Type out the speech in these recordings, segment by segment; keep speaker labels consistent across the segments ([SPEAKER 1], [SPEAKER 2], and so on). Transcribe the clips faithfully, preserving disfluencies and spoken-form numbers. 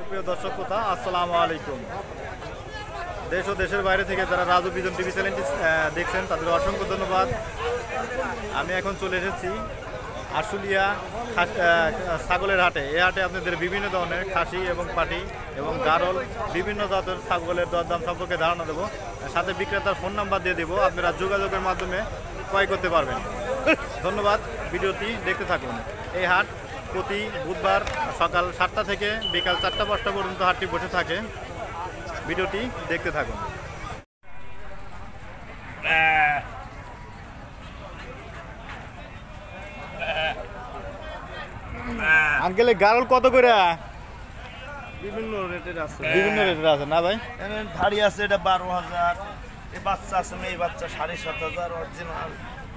[SPEAKER 1] প্রিয় দর্শক শ্রোতা, আসসালামু আলাইকুম। দেশ ও দেশের বাইরে থেকে যারা রাজু বিজন টিভি চ্যানেলটি দেখছেন তাদের অসংখ্য ধন্যবাদ। আমি এখন চলে এসেছি আশুলিয়া ছাগলের হাটে। এই হাটে আপনাদের বিভিন্ন ধরনের খাসি এবং পাটি এবং গারল বিভিন্ন জাতের ছাগলের দরদাম সম্পর্কে ধারণা দেবো, সাথে বিক্রেতার ফোন নাম্বার দিয়ে দেবো, আপনারা যোগাযোগের মাধ্যমে ক্রয় করতে পারবেন। ধন্যবাদ, ভিডিওটি দেখতে থাকুন। এই হাট প্রতি বুধবার সকাল সাতটা থেকে বিকাল চারটা পাঁচটা পর্যন্ত হাটটি বসে থাকে। ভিডিওটি দেখতে থাকুন। আঙ্কেলে গারল কত করে?
[SPEAKER 2] বিভিন্ন রেটের আছে,
[SPEAKER 1] বিভিন্ন রেটের আছে না ভাই?
[SPEAKER 2] ধাড়ি আছে এটা বারো হাজার, এই বাচ্চা আছে মেয়ে বাচ্চা সাড়ে সাত হাজার অরিজিনাল।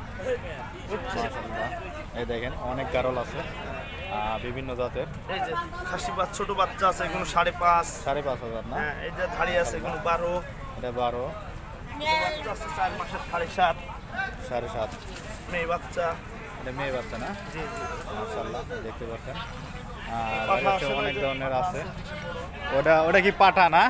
[SPEAKER 1] এই দেখেন অনেক গারল আছে বিভিন্ন জাতের।
[SPEAKER 2] এই যে খাসি বাচ্চা ছোট বাচ্চা আছে এগুলো সাড়ে পাঁচ
[SPEAKER 1] সাড়ে পাঁচ হাজার না?
[SPEAKER 2] হ্যাঁ, এই যে ধাড়ি আছে এগুলো বারো,
[SPEAKER 1] এটা বারো।
[SPEAKER 2] বাচ্চা আছে চার মাসের সাড়ে সাত,
[SPEAKER 1] সাড়ে সাত মেয়ে
[SPEAKER 2] বাচ্চা।
[SPEAKER 1] এটা মেয়ে বাচ্চা না?
[SPEAKER 2] জি জি,
[SPEAKER 1] মাশাআল্লাহ, দেখতে পাচ্ছেন। আর অনেক ধরনের আছে। ওটা ওটা কি পাঠা না?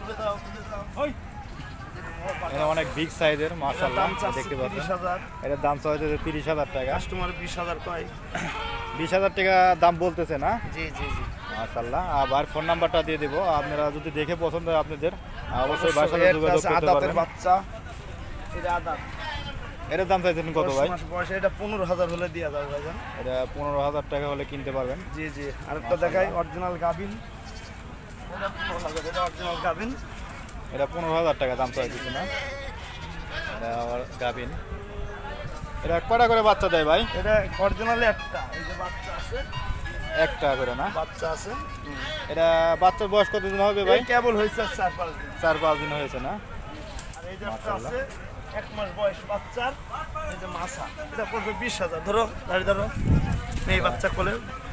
[SPEAKER 1] এটা অনেক বিগ সাইজের, মাশাআল্লাহ দেখতে পাচ্ছেন। এটার দাম চাইছে তিরিশ হাজার টাকা।
[SPEAKER 2] কাস্টমার বিশ হাজার কয়,
[SPEAKER 1] বিশ হাজার টাকা দাম বলতেছে না?
[SPEAKER 2] জি জি জি,
[SPEAKER 1] মাশাআল্লাহ। আবার ফোন নাম্বারটা দিয়ে দেবো, আপনারা যদি দেখে পছন্দ হয় আপনাদের অবশ্যই বাসায় সাথে যোগাযোগ করতে পারবেন।
[SPEAKER 2] বাচ্চা এটা আদাত,
[SPEAKER 1] এটার দাম চাইছেন কত ভাই?
[SPEAKER 2] বয়স এটা পনেরো হাজার হলে দিয়ে যাবে ভাইজান।
[SPEAKER 1] এটা পনেরো হাজার টাকা হলে কিনতে পারবেন।
[SPEAKER 2] জি জি, আরেকটা দেখাই অরিজিনাল গাভিন, এটা পনেরো হাজার, এটা অরিজিনাল গাভিন,
[SPEAKER 1] এটা পনেরো হাজার টাকা দাম চাইছে না? এটা আবার গাভিন। এটা কটা করে বাচ্চা দেয় ভাই?
[SPEAKER 2] এটা অরিজিনালি একটা, এই যে বাচ্চা আছে
[SPEAKER 1] একটা করে না?
[SPEAKER 2] বাচ্চা আছে।
[SPEAKER 1] এটা বাচ্চার বয়স কতদিন হবে ভাই?
[SPEAKER 2] কেবল হয়েছে চার পাঁচ দিন,
[SPEAKER 1] চার পাঁচ দিন হয়েছে না?
[SPEAKER 2] আর এই যে একটা আছে এক মাস বয়স বাচ্চার, এই যে মাছা, এটা পড়বে বিশ হাজার। ধরো দাঁড়িয়ে ধরো, মেয়ে বাচ্চা কোলে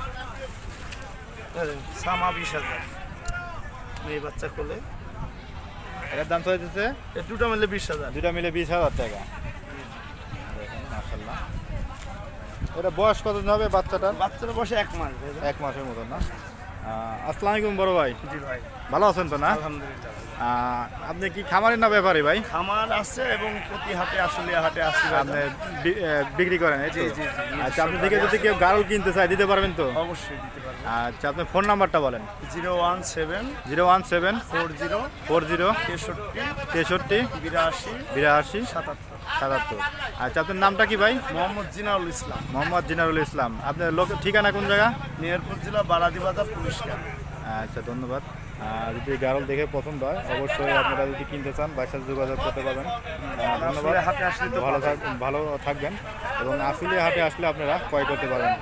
[SPEAKER 2] সামা বিশ হাজার, মেয়ে বাচ্চা কোলে।
[SPEAKER 1] এটার দাম চাইতেছে
[SPEAKER 2] দুটো মিলে বিশ হাজার,
[SPEAKER 1] দুটা মিলে বিশ হাজার টাকা। দেখেন মাশাআল্লাহ। এটা বয়স কতদিন হবে বাচ্চাটার?
[SPEAKER 2] বাচ্চার বয়স এক মাস,
[SPEAKER 1] এক মাসের মতো না? আসসালামু আলাইকুম বড় ভাই।
[SPEAKER 2] জি ভাই,
[SPEAKER 1] ভালো আছেন তো না?
[SPEAKER 2] আলহামদুলিল্লাহ।
[SPEAKER 1] আপনি কি খামারের না ব্যাপারী ভাই?
[SPEAKER 2] খামার আছে এবং প্রতি হাটে আশুলিয়া হাটে আসি
[SPEAKER 1] আপনি বিক্রি করেন?
[SPEAKER 2] জি জি।
[SPEAKER 1] আচ্ছা, আপনি দেখে যদি কেউ গারল কিনতে চায় দিতে পারবেন তো?
[SPEAKER 2] অবশ্যই দিতে পারবেন।
[SPEAKER 1] আচ্ছা, আপনার ফোন নাম্বারটা বলেন।
[SPEAKER 2] Zero one seven
[SPEAKER 1] zero one seven
[SPEAKER 2] four zero
[SPEAKER 1] four zero
[SPEAKER 2] তেষট্টি
[SPEAKER 1] তেষট্টি
[SPEAKER 2] বিরাশি
[SPEAKER 1] বিরাশি
[SPEAKER 2] সাতাত্তর
[SPEAKER 1] সাতাত্তর। আচ্ছা, আপনার নামটা কি ভাই?
[SPEAKER 2] মোহাম্মদ জিনাউল ইসলাম।
[SPEAKER 1] মোহাম্মদ জিনারুল ইসলাম। আপনার লোক ঠিকানা কোন জায়গা?
[SPEAKER 2] মেহেরপুর জেলা বারাদি বাজার পুলিশ ক্যাম্প।
[SPEAKER 1] আচ্ছা, ধন্যবাদ। যদি গারল দেখে পছন্দ হয় অবশ্যই আপনারা যদি কিনতে চান বাসায় যোগাযোগ করতে পারবেন। ধন্যবাদ,
[SPEAKER 2] হাটে আসলে তো
[SPEAKER 1] ভালো থাক ভালো থাকবেন এবং আশুলিয়া হাটে আসলে আপনারা ক্রয় করতে পারবেন।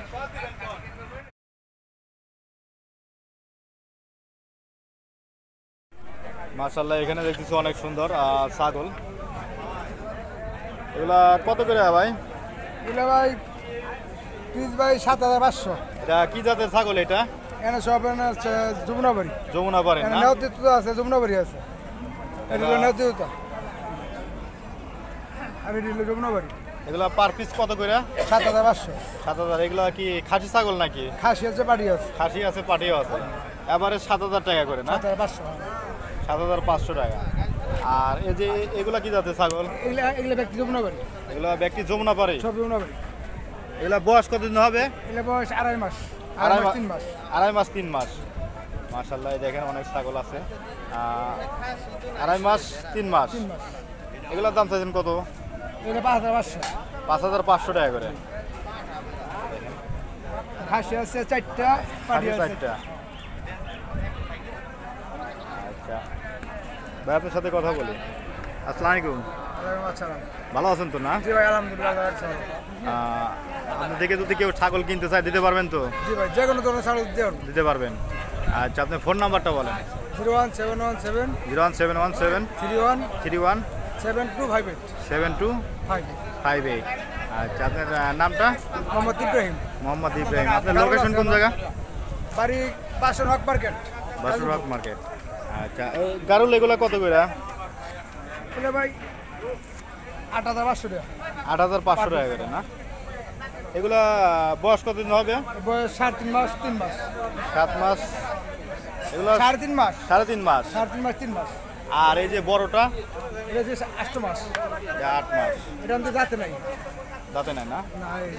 [SPEAKER 1] মাশাআল্লাহ, এখানে দেখতেছি অনেক সুন্দর ছাগল। এগুলা কত করে ভাই?
[SPEAKER 3] এগুলো ভাই পিস ভাই সাত হাজার পাঁচশো।
[SPEAKER 1] এটা কি জাতের ছাগল? এটা
[SPEAKER 3] এনে সব হচ্ছে যমুনাবাড়ি।
[SPEAKER 1] যমুনাপাড়ি না?
[SPEAKER 3] নেওতিত্ব আছে, যমুনাবাড়ি আছে। এগুলো নেওতিত্ব আর এগুলো যমুনাবাড়ি।
[SPEAKER 1] এগুলা পার পিস কত করে?
[SPEAKER 3] সাত হাজার পাঁচশো।
[SPEAKER 1] সাত হাজার। এগুলা কি খাসি ছাগল নাকি?
[SPEAKER 3] খাসি আছে, পাটি আছে।
[SPEAKER 1] খাসি আছে, পাটিও আছে। এবারে সাত হাজার টাকা করে না?
[SPEAKER 3] সাত হাজার পাঁচশো।
[SPEAKER 1] সাত হাজার পাঁচশো টাকা। আর এই যে এগুলা কি জাতের ছাগল?
[SPEAKER 3] এগুলো এগুলো ব্যক্তি যমুনাবাড়ি,
[SPEAKER 1] এগুলা ব্যক্তি যমুনাপাড়ি।
[SPEAKER 3] সব যমুনাবাড়ি।
[SPEAKER 1] এগুলা বয়স কতদিন হবে?
[SPEAKER 3] এগুলো বয়স আড়াই মাস,
[SPEAKER 1] আড়াই
[SPEAKER 3] আড়াই মাস
[SPEAKER 1] মাস
[SPEAKER 3] তিন মাস।
[SPEAKER 1] আড়াই মাস তিন মাস। মাশাআল্লাহ, দেখেন অনেক ছাগল আছে। আড়াই মাস তিন মাস।
[SPEAKER 3] তিন মাস।
[SPEAKER 1] এগুলোর দাম চাইছেন কত?
[SPEAKER 3] এগুলো পাঁচ হাজার পাঁচশো।
[SPEAKER 1] পাঁচ হাজার পাঁচশো টাকা করে।
[SPEAKER 3] খাসি আছে চারটা, পাটি আছে
[SPEAKER 1] চারটা। আচ্ছা ভাই, আপনার সাথে কথা বলি। আসসালামু আলাইকুম। ভালো আছেন তো না?
[SPEAKER 3] জি ভাই, আলহামদুলিল্লাহ।
[SPEAKER 1] আপনি দেখে যদি কেউ ছাগল কিনতে চায় দিতে পারবেন তো?
[SPEAKER 3] জি ভাই, যে কোনো ধরনের ছাগল দিতে পারবো।
[SPEAKER 1] দিতে পারবেন। আচ্ছা, আপনার ফোন নাম্বারটা বলেন।
[SPEAKER 3] Zero one seven one seven
[SPEAKER 1] zero one seven one seven
[SPEAKER 3] three one
[SPEAKER 1] three one
[SPEAKER 3] seven two five eight
[SPEAKER 1] seven two
[SPEAKER 3] five
[SPEAKER 1] five eight. আচ্ছা, আপনার নামটা?
[SPEAKER 3] মোহাম্মদ ইব্রাহিম।
[SPEAKER 1] মোহাম্মদ ইব্রাহিম। আপনার লোকেশন কোন জায়গা?
[SPEAKER 3] বাড়ি বাসন হক মার্কেট,
[SPEAKER 1] বাসুরবাগ মার্কেট। আচ্ছা, গারুল এগুলা কত করে?
[SPEAKER 3] এগুলো ভাই আট হাজার পাঁচশো টাকা।
[SPEAKER 1] আট হাজার পাঁচশো টাকা করে না? এগুলা বয়স কতদিন হবে?
[SPEAKER 3] বয়স সাড়ে তিন মাস, তিন মাস।
[SPEAKER 1] সাত মাস এগুলো
[SPEAKER 3] সাড়ে তিন মাস
[SPEAKER 1] সাড়ে তিন মাস।
[SPEAKER 3] সাড়ে তিন মাস তিন মাস।
[SPEAKER 1] আর এই যে বড়টা
[SPEAKER 3] এটা হচ্ছে আষ্ট মাস।
[SPEAKER 1] এটা আট মাস।
[SPEAKER 3] এটা আমাদের যাতে নাই।
[SPEAKER 1] দাঁতে নাই না?
[SPEAKER 3] না, এই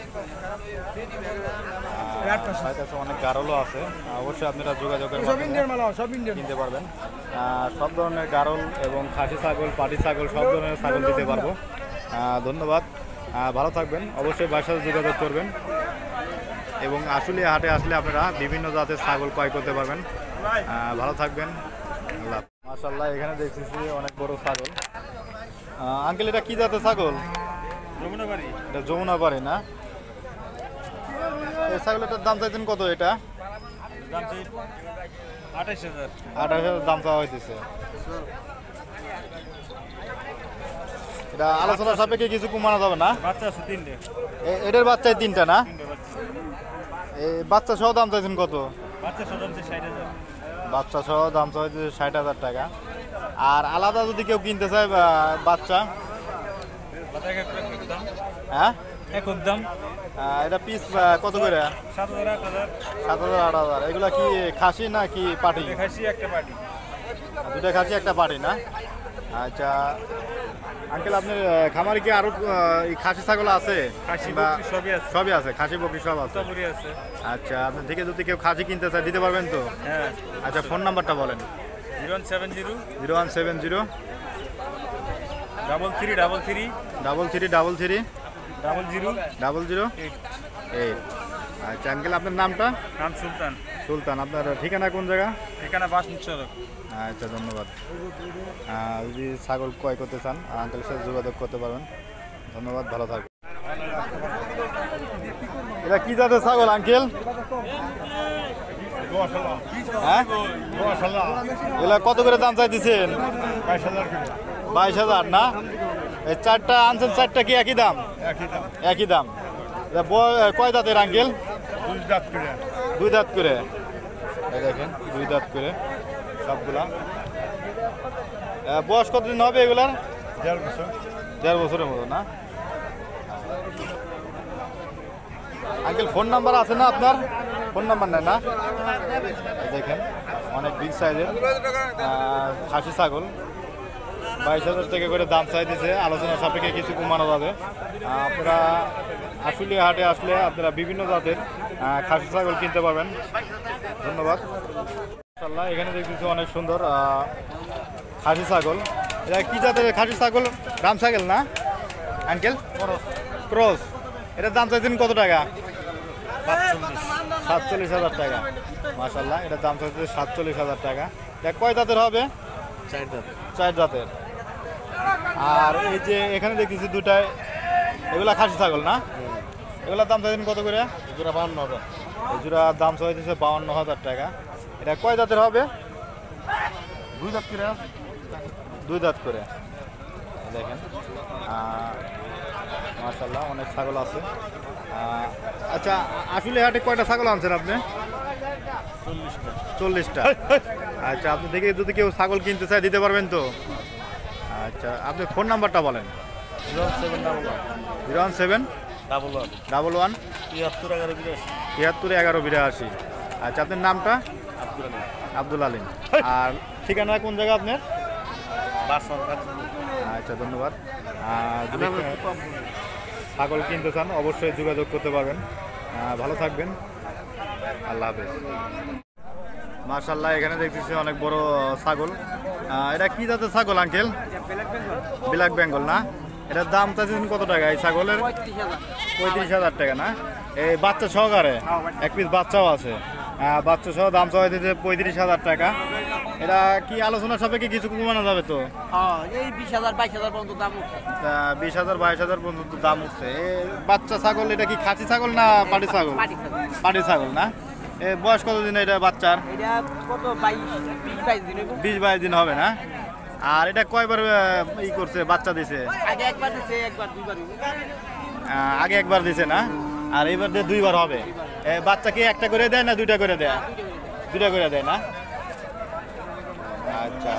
[SPEAKER 1] আহ,
[SPEAKER 3] আট মাস।
[SPEAKER 1] ভাইয়ের কাছে অনেক গারলও আছে, অবশ্যই আপনারা যোগাযোগের
[SPEAKER 3] সব
[SPEAKER 1] মাধ্যমে
[SPEAKER 3] ইন্ডিয়ান মাল, সব ইন্ডিয়ান।
[SPEAKER 1] কিনতে পারবেন। আহ, সব ধরনের গারল এবং খাসি ছাগল, পাটি ছাগল, সব ধরনের ছাগল দিতে পারবো। আহ, ধন্যবাদ, আহ, ভালো থাকবেন। অবশ্যই ভাইয়ের সাথে যোগাযোগ করবেন এবং আসলে হাটে আসলে আপনারা বিভিন্ন জাতের ছাগল ক্রয় করতে পারবেন। আহ, ভালো থাকবেন। আল্লাহ। মাশাআল্লাহ, এখানে দেখতেছি অনেক বড় ছাগল। আঙ্কেল, এটা কি জাতের ছাগল?
[SPEAKER 2] যমুনাবাড়ি।
[SPEAKER 1] এটা যমুনাপাড়ি না? এই ছাগলটার দাম চাইছেন কত? এটা
[SPEAKER 2] দাম চাই আঠাশ হাজার।
[SPEAKER 1] আঠাশ হাজার দাম চাওয়া হইতেছে। এটা আলোচনা সাপেক্ষে কিছু কমানো যাবে না?
[SPEAKER 2] বাচ্চা আছে তিনটে।
[SPEAKER 1] এ- এটার বাচ্চায় তিনটা না?
[SPEAKER 2] তিনটে বাচ্চা।
[SPEAKER 1] এই বাচ্চা সহ দাম চাইছেন কত?
[SPEAKER 2] বাচ্চা সব দাম ষাট হাজার।
[SPEAKER 1] বাচ্চা সহ দাম চাইছে ষাট হাজার টাকা। আর আলাদা যদি কেউ কিনতে চায় বা- বাচ্চা,
[SPEAKER 2] বাচ্চা এক এক দাম।
[SPEAKER 1] হ্যাঁ,
[SPEAKER 2] এক দাম
[SPEAKER 1] আহ, এটা পিস কত করে?
[SPEAKER 2] সাত হাজার আট হাজার।
[SPEAKER 1] সাত হাজার আট হাজার। এগুলা কি খাসি না কি পাটি?
[SPEAKER 2] দেখাইছি একটা পার্টি।
[SPEAKER 1] দুটা খাসি একটা পাটি না? আচ্ছা আঙ্কেল, আপনার আহ, খামারে কি আরো আহ, এই খাসি ছাগল আছে?
[SPEAKER 2] খাসি
[SPEAKER 1] বা
[SPEAKER 2] বকরি সবই আছে।
[SPEAKER 1] সবই আছে, খাসি বকরি সব আছে।
[SPEAKER 2] সবই আছে।
[SPEAKER 1] আচ্ছা, আপনার থেকে যদি কেউ খাসি কিনতে চায় দিতে পারবেন তো?
[SPEAKER 2] হ্যাঁ।
[SPEAKER 1] আচ্ছা, ফোন নাম্বারটা বলেন।
[SPEAKER 2] Zero one seven zero
[SPEAKER 1] zero one seven zero
[SPEAKER 2] double three double three
[SPEAKER 1] double three double three
[SPEAKER 2] double zero
[SPEAKER 1] double zero
[SPEAKER 2] eight.
[SPEAKER 1] Eight. আচ্ছা আঙ্কেল, আপনার নামটা?
[SPEAKER 2] নাম সুলতান।
[SPEAKER 1] সুলতান। আপনার ঠিকানা কোন জায়গা?
[SPEAKER 2] এখানে বাস নিচ্ছে।
[SPEAKER 1] আচ্ছা, ধন্যবাদ। আহ, যদি ছাগল ক্রয় করতে চান আঙ্কেলের সাথে যোগাযোগ করতে পারবেন। ধন্যবাদ, ভালো থাকবেন। এটা কি জাতের ছাগল আঙ্কেল? হ্যাঁ, এগুলা কত করে দাম চাইতেছেন? বাইশ হাজার না? এই চারটা আনছেন, চারটা কি একই দাম? একই দাম। এটা বয়- কয় দাঁতের আঙ্কেল? দুই দাঁত করে। এই দেখেন, দুই দাঁত করে সবগুলা। আহ, বয়স কতদিন হবে এগুলার? দেড় বছরের মতো না? আঙ্কেল, ফোন নাম্বার আছে না আপনার? ফোন নাম্বার নেই না? এই দেখেন, অনেক বিগ সাইজের খাসি ছাগল। বাইশ হাজার টাকা করে দাম চাইতেছে, আলোচনা সাপেক্ষে কিছু কমানো যাবে। আহ, আপনারা আসলে হাটে আসলে আপনারা বিভিন্ন জাতের আহ, খাসি ছাগল কিনতে পারবেন। ধন্যবাদ। মাশাআল্লাহ, এখানে দেখতেছি অনেক সুন্দর আহ, খাসি ছাগল। এটা কি জাতের খাসি ছাগল? রাম ছাগল না আঙ্কেল? ক্রস। এটার দাম চাইছেন কত টাকা? সাতচল্লিশ হাজার টাকা। মাশাআল্লাহ, এটার দাম চাইছে সাতচল্লিশ হাজার টাকা। এটা কয় দাঁতের হবে?
[SPEAKER 2] চার দাম।
[SPEAKER 1] চার জাতের। আর এই যে এখানে দেখতেছি দুটাই, এগুলা খাসি ছাগল না? এগুলার দাম চাইছেন কত করে?
[SPEAKER 2] জোড়া বাহান্ন হাজার।
[SPEAKER 1] এই জোড়া দাম চাইতেছে বাউন্ন হাজার টাকা। এটা কয় দাঁতের হবে?
[SPEAKER 2] দুই দাঁত করে।
[SPEAKER 1] দুই দাঁত করে। দেখেন, মাশাআল্লাহ, অনেক ছাগল আছে। আহ, আচ্ছা, আসলে হাটে কয়টা ছাগল আনছেন আপনি?
[SPEAKER 2] চল্লিশটা।
[SPEAKER 1] চল্লিশটা। আচ্ছা, আপনি দেখে যদি কেউ ছাগল কিনতে চায় দিতে পারবেন তো? আচ্ছা, আপনি ফোন নাম্বারটা বলেন।
[SPEAKER 2] Zero one seven double one
[SPEAKER 1] zero one seven
[SPEAKER 2] double one
[SPEAKER 1] double one
[SPEAKER 2] তিয়াত্তর এগারো বিরাশি।
[SPEAKER 1] তিয়াত্তর এগারো বিরাশি। আচ্ছা, আপনার নামটা?
[SPEAKER 2] আব্দুল আলী।
[SPEAKER 1] আব্দুল আলিম। আর ঠিকানা কোন জায়গা আপনার?
[SPEAKER 2] বাসন।
[SPEAKER 1] আচ্ছা, ধন্যবাদ। আর যদি ছাগল কিনতে চান অবশ্যই যোগাযোগ করতে পারবেন। আহ, ভালো থাকবেন। আল্লাহ হাফেজ। মাশাআল্লাহ, এখানে দেখতেছি অনেক বড় ছাগল। আহ, এটা কি জাতের ছাগল আঙ্কেল? ব্ল্যাক বেঙ্গল না? এটার দাম চাইছেন কত টাকা এই ছাগলের? পঁয়ত্রিশ হাজার টাকা না? এই বাচ্চা সহকারে এক পিস বাচ্চাও আছে। আহ, বাচ্চা সহ দাম চাওয়া দিতে পঁয়ত্রিশ হাজার টাকা। এটা কি আলোচনা সাপেক্ষে কিছু কমানো যাবে তো?
[SPEAKER 4] এই বিশ হাজার বাইশ হাজার পর্যন্ত দাম উঠছে।
[SPEAKER 1] আহ, বিশ হাজার বাইশ হাজার পর্যন্ত দাম উঠছে। এ বাচ্চা ছাগল, এটা কি খাসি ছাগল না পাটি ছাগল?
[SPEAKER 4] পাটি ছাগল।
[SPEAKER 1] পাটি ছাগল না? এ বয়স কতদিন এটা বাচ্চার?
[SPEAKER 4] এটা কত বাইশ বিশ বাইশ দিন হইব।
[SPEAKER 1] বিশ বাইশ দিন হবে না? আর এটা কয়বার আহ, ই করছে, বাচ্চা দিছে?
[SPEAKER 4] আগে একবার দিছে, একবার দুইবার হইব।
[SPEAKER 1] আহ, আগে একবার দিছে না? আর এবার দিয়ে দুইবার হবে। এ বাচ্চা কি একটা করে দেয় না দুইটা করে দেয়? দুইটা করে দেয় না? আচ্ছা,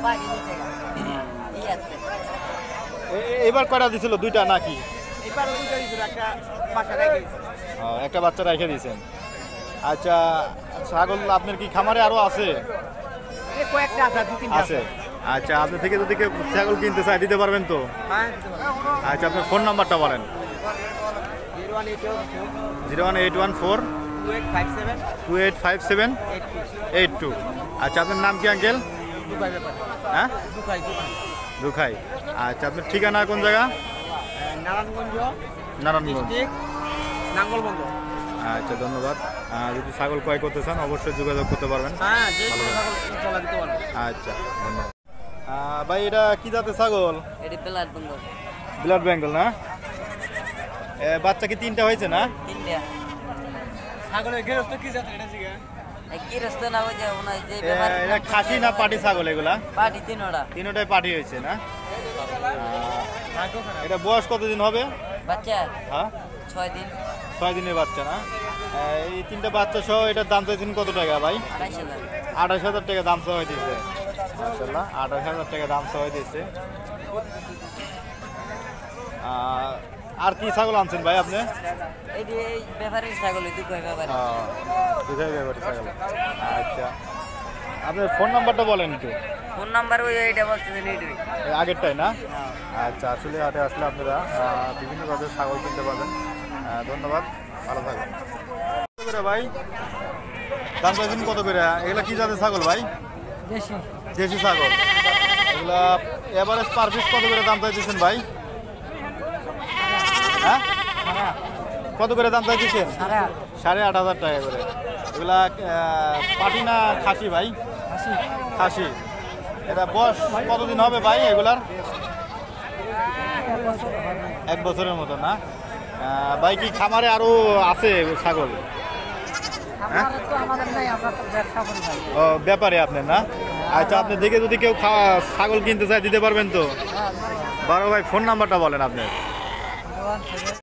[SPEAKER 1] এ- এ- এবার কয়টা দিছিল? দুইটা নাকি?
[SPEAKER 4] এবার দুইটা দিছিল, একটা বাসা রেখে দিছে।
[SPEAKER 1] ও, একটা বাচ্চা রেখে দিয়েছেন। আচ্ছা, ছাগল আপনার কি খামারে আরো আছে?
[SPEAKER 4] এই কয়েকটা আছে দুই তিনটা
[SPEAKER 1] আছে। আচ্ছা, আপনার থেকে যদি কেউ ছাগল কিনতে চায় দিতে পারবেন তো?
[SPEAKER 4] হ্যাঁ
[SPEAKER 1] আচ্ছা, আপনার ফোন নাম্বারটা বলেন।
[SPEAKER 4] Zero one eight
[SPEAKER 1] zero one eight one four
[SPEAKER 4] two eight five seven
[SPEAKER 1] two eight five seven
[SPEAKER 4] eight two
[SPEAKER 1] eight two. আচ্ছা, আপনার নাম কি আঙ্কেল?
[SPEAKER 4] দুবাই ব্যাপার
[SPEAKER 1] হ্যাঁ,
[SPEAKER 4] দুবাই দুবাই
[SPEAKER 1] দুখাই। আচ্ছা, আপনার ঠিকানা কোন জায়গা?
[SPEAKER 4] নারায়ণগঞ্জ
[SPEAKER 1] নারায়ণগঞ্জ।
[SPEAKER 4] ডিস্ট্রিক্ট নাঙ্গলবন্ধ।
[SPEAKER 1] আচ্ছা, ধন্যবাদ। আহ, যদি ছাগল ক্রয় করতে চান অবশ্যই যোগাযোগ করতে পারবেন।
[SPEAKER 4] হ্যাঁ যে কোনো ছাগল ইনশাআল্লাহ দিতে পারবো।
[SPEAKER 1] আচ্ছা, ধন্যবাদ। আহ, ভাই এটা কি জাতের ছাগল?
[SPEAKER 4] এটি প্লাট বন্ধ
[SPEAKER 1] ব্লাড বেঙ্গল না? এ, বাচ্চা কি তিনটা হয়েছে না?
[SPEAKER 4] ইন্ডিয়া
[SPEAKER 3] ছাগলের গেরস্ত কি জাত এটা জিগা?
[SPEAKER 4] কি রাস্তা না ওই যে ওনার যে
[SPEAKER 1] এ, এটা খাসি না পাটি ছাগল এগুলা?
[SPEAKER 4] পার্টি তিনটা
[SPEAKER 1] তিনটাই পাটি হয়েছে না? এটা বয়স কতদিন হবে?
[SPEAKER 4] বাচ্চা
[SPEAKER 1] হ্যাঁ,
[SPEAKER 4] ছয় দিন
[SPEAKER 1] ছয় দিনের বাচ্চা না? এই তিনটা বাচ্চা সহ এটার দাম চাইছেন কত টাকা ভাই?
[SPEAKER 4] আড়াইশ হাজার
[SPEAKER 1] আঠাশ হাজার টাকা দাম চাওয়া দিয়েছে। মাশাআল্লাহ, আঠাশ হাজার টাকা দাম চাওয়া দিয়েছে। আর কি ছাগল আনছেন ভাই আপনি?
[SPEAKER 4] এই যে এই ব্যাপারের ছাগল দুই কয় ব্যাপারে
[SPEAKER 1] দুধাই ব্যাপারী ছাগল। আচ্ছা, আপনার ফোন নাম্বারটা বলেন একটু।
[SPEAKER 4] ফোন নাম্বার ওই এইটা বলতেছেন এইটাই
[SPEAKER 1] এই আগেরটাই না? আচ্ছা, আসলে হাটে আসলে আপনারা আহ, বিভিন্ন জাতের ছাগল কিনতে পারবেন। আহ, ধন্যবাদ, ভালো থাকবেন। কত করে ভাই দাম চাইছেন কত করে? এগুলা কি জাতের ছাগল ভাই?
[SPEAKER 4] দেশি
[SPEAKER 1] দেশি ছাগল। এগুলা এভারেজ পার পিস কত করে দাম চাইতেছেন ভাই? হ্যাঁ, কত করে দাম চাইতেছেন? সাড়ে আট হাজার টাকা করে। এগুলা আহ, পাটি না খাসি ভাই? খাসি। এটা বয়স কতদিন হবে ভাই এগুলার? এক বছরের মতো না? আহ, ভাই কি খামারে আরো আছে ছাগল? হ্যাঁ, ও ব্যাপারে আপনার না? আচ্ছা, আপনি দেখে যদি কেউ খা- ছাগল কিনতে চায় দিতে পারবেন তো? বড় ভাই ফোন নাম্বারটা বলেন আপনার।